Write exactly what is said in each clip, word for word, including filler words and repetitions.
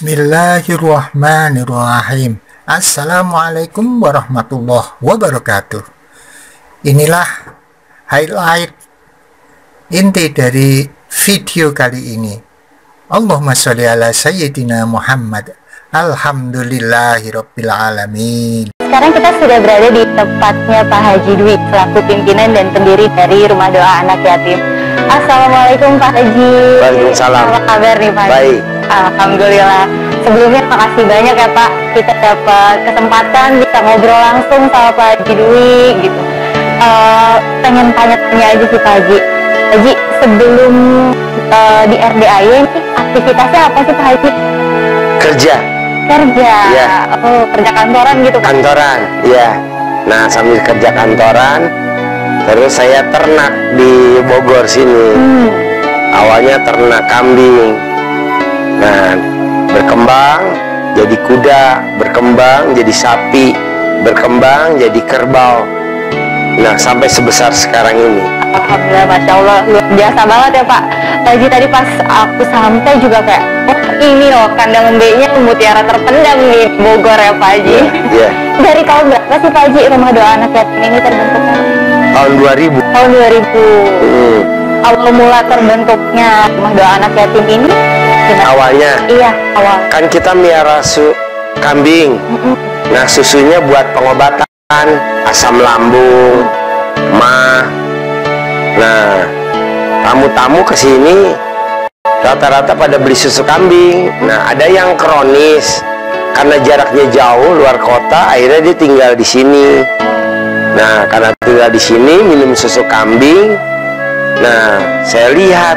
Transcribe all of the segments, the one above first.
Bismillahirrahmanirrahim. Assalamualaikum warahmatullahi wabarakatuh. Inilah highlight inti dari video kali ini. Allahumma sholli ala sayyidina Muhammad. Alhamdulillahirabbil alamin. Sekarang kita sudah berada di tempatnya Pak Haji Dwi selaku pimpinan dan pendiri dari Rumah Doa Anak Yatim. Assalamualaikum Pak Haji. Waalaikumsalam. Apa kabar nih Pak Haji? Baik. Alhamdulillah. Sebelumnya makasih banyak ya Pak, kita dapat kesempatan bisa ngobrol langsung sama Pak Haji Dwi gitu. Uh, pengen tanya-tanya aja sih Pak Haji. Haji, sebelum uh, di R D A Y ini aktivitasnya apa sih Pak Haji? Kerja. Kerja. Ya. Oh, kerja kantoran gitu Pak? Kantoran, iya. Nah, sambil kerja kantoran, terus saya ternak di Bogor sini. Hmm. Awalnya ternak kambing. Nah, berkembang jadi kuda, berkembang jadi sapi, berkembang jadi kerbau. Nah, sampai sebesar sekarang ini. Alhamdulillah, Masya Allah, luar biasa banget ya Pak Haji. Tadi pas aku sampai juga kayak, oh ini loh kandang B-nya mutiara terpendam di Bogor ya Pak Haji. Iya, yeah. Dari tahun berapa sih Pak Haji Rumah Doa Anak Yatim ini terbentuknya? Tahun dua ribu. Tahun dua ribu. Hmm. Awal mula terbentuknya Rumah Doa Anak Yatim ini gimana? Awalnya? Iya, awal. Kan kita miara su kambing. Mm-mm. Nah, susunya buat pengobatan, asam lambung, mah. Nah, tamu-tamu kesini rata-rata pada beli susu kambing. Nah, ada yang kronis karena jaraknya jauh luar kota, akhirnya dia tinggal di sini. Nah, karena tinggal di sini minum susu kambing. Nah, saya lihat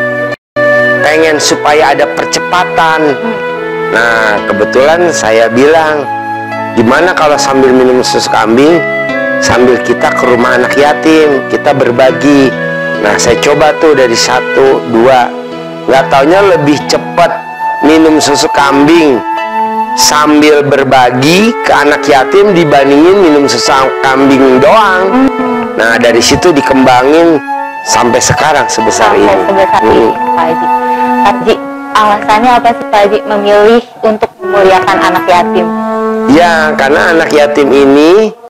pengen supaya ada percepatan. Nah, kebetulan saya bilang, gimana kalau sambil minum susu kambing sambil kita ke rumah anak yatim, kita berbagi. Nah, saya coba tuh dari satu, dua, nggak taunya lebih cepat minum susu kambing sambil berbagi ke anak yatim dibandingin minum susu kambing doang. Nah, dari situ dikembangin sampai sekarang sebesar sampai ini. Sebesar hmm. ini, Pak Haji. Pak Haji, alasannya apa sih Pak Haji memilih untuk memuliakan anak yatim? Ya, karena anak yatim ini